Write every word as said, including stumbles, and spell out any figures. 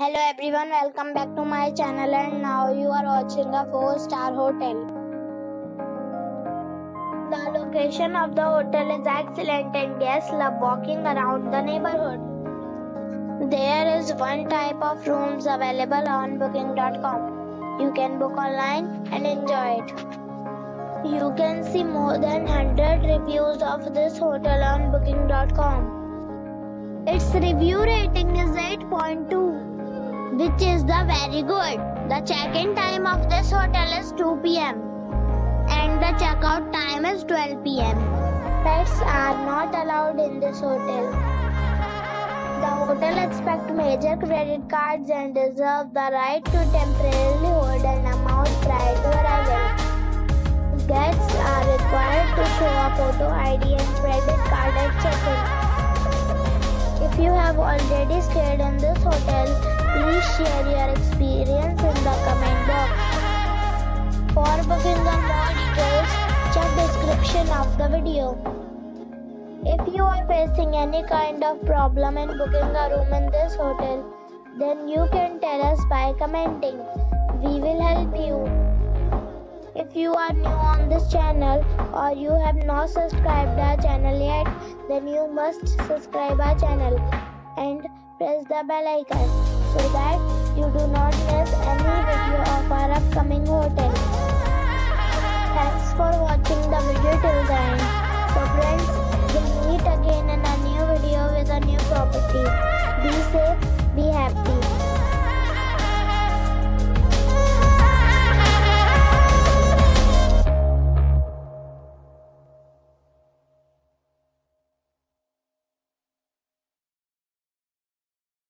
Hello everyone, welcome back to my channel, and now you are watching a four star hotel. The location of the hotel is excellent and guests love walking around the neighborhood. There is one type of rooms available on booking dot com. You can book online and enjoy it. You can see more than one hundred reviews of this hotel on booking dot com. Its review rating is eight point two. which is the very good. The check-in time of this hotel is two p m and the check-out time is twelve p m Pets are not allowed in this hotel. The hotel accepts major credit cards and reserves the right to temporarily hold an amount prior to arrival. Guests are required to show a photo I D and credit card at check-in. If you have already stayed in this hotel, please share your experience in the comment box. For booking or more details, check description of the video. If you are facing any kind of problem in booking a room in this hotel, then you can tell us by commenting. We will help you. If you are new on this channel or you have not subscribed our channel yet, then you must subscribe our channel and press the bell icon so that you do not miss any video of our upcoming hotel. Thanks for watching the video till the end. So friends, we'll meet again in a new video with a new property. Be safe.